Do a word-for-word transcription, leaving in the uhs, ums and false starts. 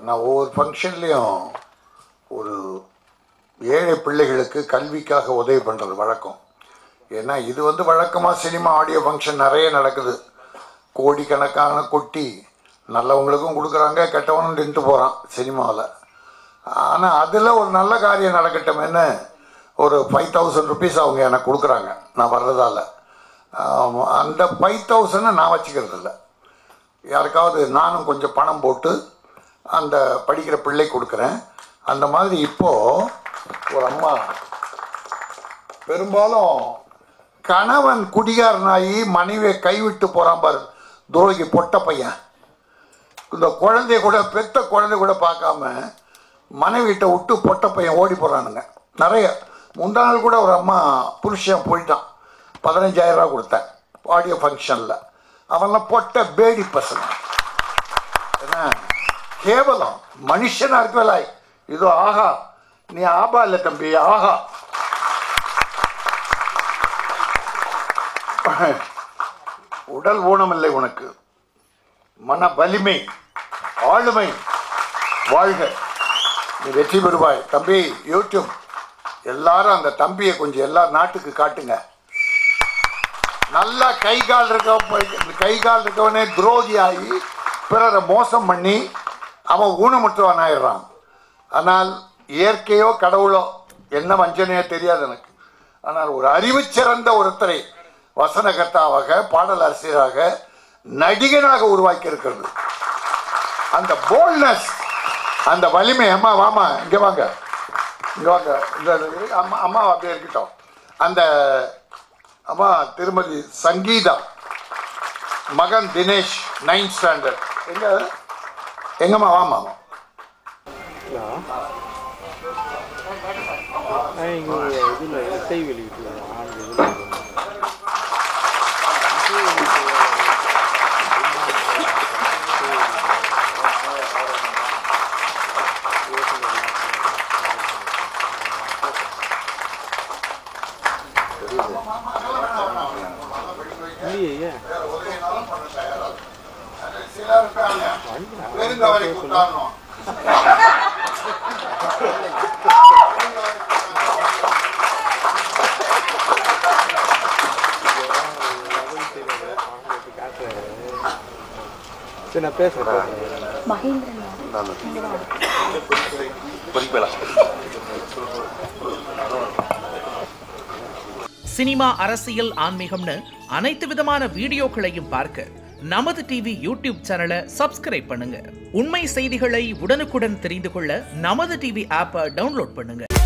நான் ஒவ்வொரு ஃபங்க்ஷன்லேயும் ஒரு ஏழை பிள்ளைகளுக்கு கல்விக்காக உதவி பண்ணுறது வழக்கம். ஏன்னா இது வந்து வழக்கமாக சினிமா ஆடியோ ஃபங்க்ஷன் நிறைய நடக்குது. கோடிக்கணக்கான கொட்டி நல்லவங்களுக்கும் கொடுக்குறாங்க, கெட்டவனும் நின்று போகிறான் சினிமாவில். ஆனால் அதில் ஒரு நல்ல காரியம் நடக்கட்டும்னு ஒரு ஃபைவ் தௌசண்ட் ருபீஸ் அவங்க எனக்கு கொடுக்குறாங்க நான் வர்றதால. அந்த ஃபைவ் தௌசண்டை நான் வச்சுக்கிறது இல்லை, யாருக்காவது நானும் கொஞ்சம் பணம் போட்டு அந்த படிக்கிற பிள்ளை கொடுக்குறேன். அந்த மாதிரி இப்போது ஒரு அம்மா பெரும்பாலும் கணவன் குடிகாரனாகி மனைவியை கைவிட்டு போகிறான் பாரு, துரோகி பொட்ட பையன். இந்த குழந்தைய கூட பெத்த குழந்தைய கூட பார்க்காம மனைவிட்ட விட்டு பொட்ட பையன் ஓடி போகிறானுங்க நிறைய. முந்தா நாள் கூட ஒரு அம்மா புருஷன் போயிட்டான், பதினஞ்சாயிரம் ரூபா கொடுத்தேன் ஆடியோ ஃபங்க்ஷனில். அவன்லாம் பொட்ட பேடி பசங்க. ஏன்னா கேவலம் மனுஷனாக இருக்கல. இதோ ஆஹா, நீ ஆபா இல்லை தம்பி, ஆஹா. உடல் ஊனமில்லை உனக்கு, மன வலிமை ஆளுமை வாழ்க, நீ வெற்றி பெறுவாய் தம்பி. யூடியூப் எல்லாரும் அந்த தம்பியை கொஞ்சம் எல்லா நாட்டுக்கு காட்டுங்க. நல்லா கை கால் இருக்க கை கால் இருக்கவனே துரோகி ஆகி பிறரை மோசம் பண்ணி அவன் ஊனமுற்றவன் ஆயிடுறான். ஆனால் இயற்கையோ கடவுளோ என்ன வஞ்சனையோ தெரியாது எனக்கு. ஆனால் ஒரு அறிவு சிறந்த ஒருத்தரை வசனகர்த்தாவாக, பாடல் ஆசிரியராக, நடிகனாக உருவாக்கி இருக்கிறது. அந்த போல்ட்னஸ், அந்த வலிமை. அம்மா வாமா, இங்கே வாங்க, இங்கே வாங்க. இந்த அம்மா அம்மா அப்படியே இருக்கட்டும். அந்த அம்மா திருமதி சங்கீதா, மகன் தினேஷ் நைன்த் ஸ்டாண்டர்ட். எங்க எங்கம்மா வாமா. சினிமா, அரசியல், ஆன்மீகம்னு அனைத்து விதமான வீடியோக்களையும் பார்க்க நமது டிவி யூடியூப் சேனலை சப்ஸ்கிரைப் பண்ணுங்க. உண்மை செய்திகளை உடனுக்குடன் தெரிந்து கொள்ள நமது டிவி ஆப்பை டவுன்லோட் பண்ணுங்க.